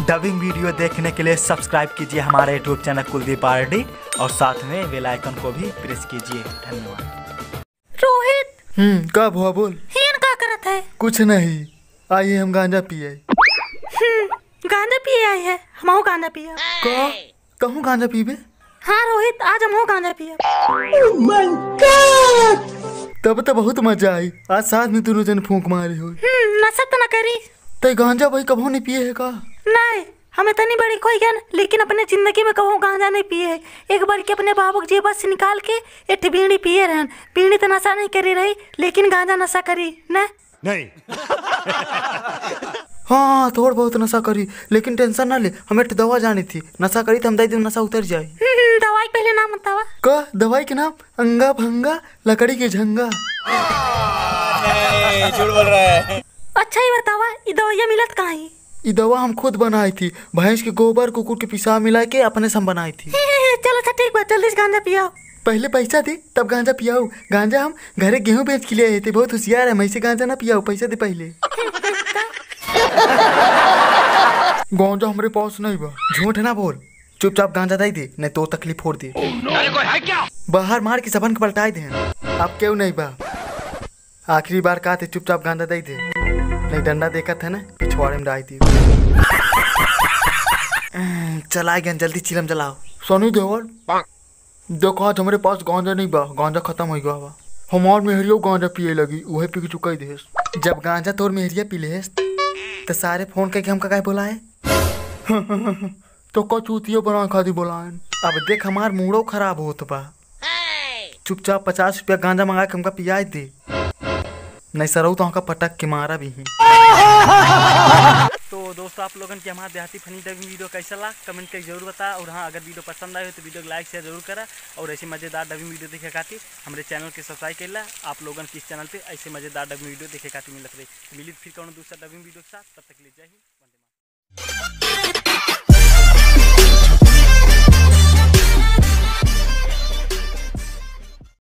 Dubbing video देखने के लिए सब्सक्राइब कीजिए हमारे यूट्यूब चैनल कुलदीप आरडी और साथ में बेल आइकन को भी प्रेस कीजिए। धन्यवाद। रोहित का भुआ बोल। हियन का करत है? कुछ नहीं, आइए हम गांजा पिए। गांजा पिए आए है? हमहू गांजा पिए। कहूँ गांजा पीबे? हाँ रोहित, आज हमहू गांजा पिए। तब तो बहुत मजा आई। आज साथ में दोनों जन फूंक मारे हो। नशा तो न करी ते गांजा भाई कभो नहीं पिए है का? नहीं, हमें तो नहीं बड़ी कोई ज्ञान, लेकिन अपने जिंदगी में कभी गांजा नहीं पिए है। एक बार के अपने बाबू जेब से निकाल के एक बीड़ी पिए रहन। बीड़ी तो नशा नहीं करी रही, लेकिन गांजा नशा करी न? नहीं। हाँ थोड़ा बहुत नशा करी, लेकिन टेंशन ना ले, हमें दवा जानी थी। नशा करी तो हम दे नशा उतर जाए। दवाई पहले नाम बतावा। का दवाई के नाम? अंगा भंगा लकड़ी के झंगा। झूठ बोल रहा है। अच्छा ही बतावा, ये दवाइयाँ मिलत कहाँ है? ये दवा हम खुद बनाई थी। भैंस के गोबर कुकुर के पिसाब मिला के अपने से बनाई थी। चलो अच्छा ठीक बात, जल्दी से गांजा पियाओ। पहले पैसा दे तब गांजा पियाओ। गांजा हम घरे गेहूं बेच के लिए आए थे। बहुत होशियार है, मैं से गांजा ना पियाओ, पैसा दे पहले। गांजा हमारे पास नहीं बा। झूठ ना बोल, चुपचाप गांजा दे दे, नहीं तो तकलीफ फोड़ दे। बाहर मार के सबन के पलटाए दे। अब क्यों नहीं बा? आखिरी बार कहा थे चुपचाप गांजा दे दे, नहीं डंडा देखा था ना पिछवाड़े में डाल दी। चला गया, जल्दी चिलम जलाओ। सोनू देवर देखो, आज हमारे पास गांजा नहीं बा, गांजा खत्म हो गया बा। हमार मेहरियो गांजा पिए लगी, वही पी चुका दे। जब गांजा तोर मेहरिया पी ले तो सारे फोन करके हमका क्या बुलाए? तो कचूतिया बना खाती बुलाए। अब देख हमार मूडो खराब होत बा। चुपचाप 50 रुपया गांजा मंगा के हमका पियाई दे, नहीं सरऊ तो हमका पटक के मारा भी है। तो दोस्तों, आप लोगन के हमारा देहाती फनी डबिंग वीडियो कैसा लगा कमेंट करके जरूर बता। और हाँ, अगर वीडियो पसंद आए तो वीडियो को लाइक शेयर जरूर करा। और ऐसे मजेदार डबिंग वीडियो देखे खातिर हमारे चैनल के सब्सक्राइब कर ला। आप लोगन के इस चैनल पे ऐसे मजेदार डबिंग वीडियो देखे खातिर मिलत रहे। मिली फिर कौन दूसरा डबिंग वीडियो के साथ, तब तक के लिए जय हिंद।